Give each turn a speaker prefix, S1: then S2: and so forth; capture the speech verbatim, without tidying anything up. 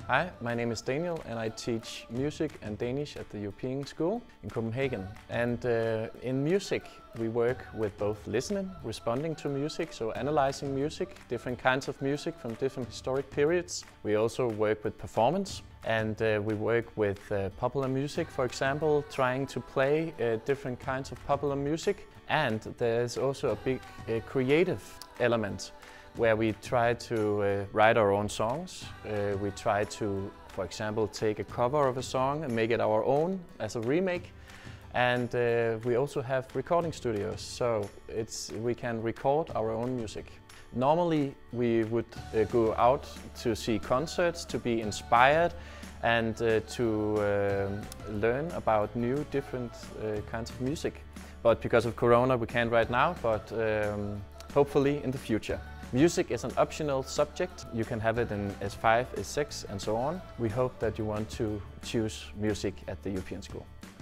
S1: Hi, my name is Daniel and I teach music and Danish at the European School in Copenhagen. And uh, in music we work with both listening, responding to music, so analyzing music, different kinds of music from different historic periods. We also work with performance and uh, we work with uh, popular music, for example, trying to play uh, different kinds of popular music. And there's also a big uh, creative element, where we try to uh, write our own songs. Uh, we try to, for example, take a cover of a song and make it our own as a remake. And uh, we also have recording studios, so it's, we can record our own music. Normally we would uh, go out to see concerts, to be inspired and uh, to uh, learn about new different uh, kinds of music. But because of Corona we can't right now, but um, hopefully in the future. Music is an optional subject. You can have it in S five, S six and so on. We hope that you want to choose music at the European School.